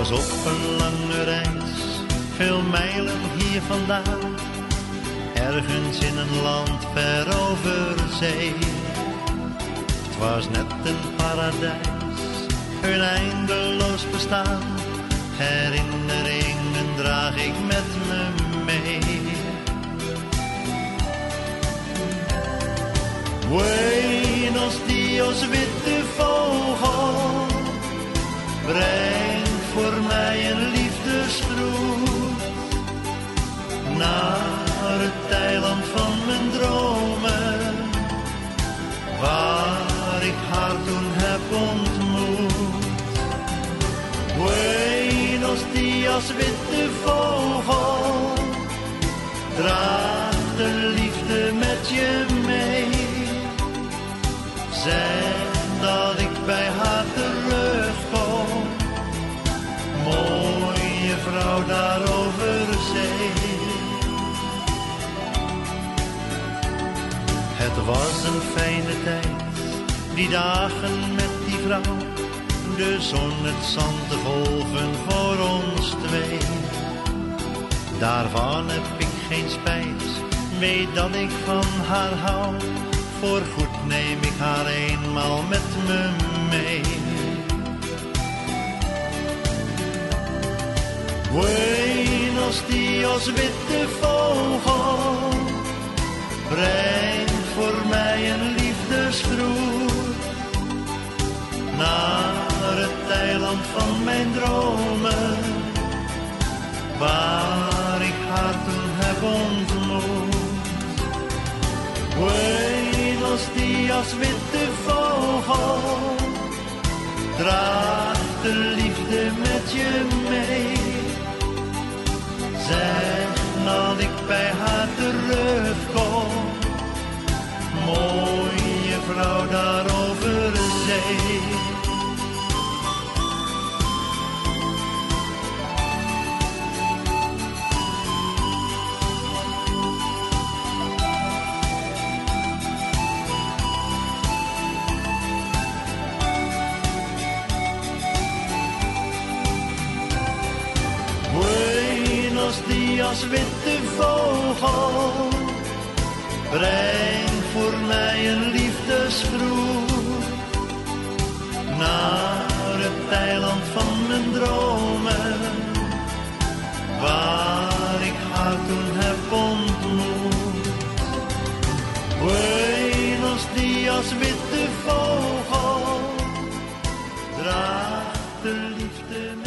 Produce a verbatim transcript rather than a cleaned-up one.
was op een lange reis, veel mijlen hier vandaan, ergens in een land ver over zee. Het was net een paradijs, een eindeloos bestaan, herinneringen draag ik met me mee. Buenos dias, witte vogel, breng voor mij een liefdesgroet naar het eiland van mijn dromen, waar ik haar toen heb ontmoet. Buenos dias, witte vogel, draag de liefde met je mee. Zeg dat ik bij haar terugkom, mooie vrouw daar over zee. Het was een fijne tijd, die dagen met die vrouw, de zon, het zand, de golven voor ons twee. Daarvan heb ik geen spijt, weet dat ik van haar hou. Voorgoed neem ik haar eenmaal met me mee. Buenos dias, witte vogel, breng voor mij een liefdesgroet naar het eiland van mijn dromen, waar ik haar toen heb ontmoet. Buenos dias, witte vogel, draag de liefde met je mee. Zeg dat ik bij haar terugkom, mooie vrouw daar over zee. Buenos dias, witte vogel, breng voor mij een liefdesgroet naar het eiland van mijn dromen, waar ik haar toen heb ontmoet. Buenos dias, witte vogel, draag de liefde